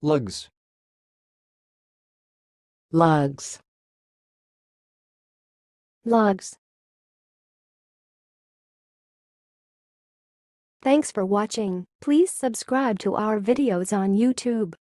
lugs, lugs, lugs. Thanks for watching. Please subscribe to our videos on YouTube.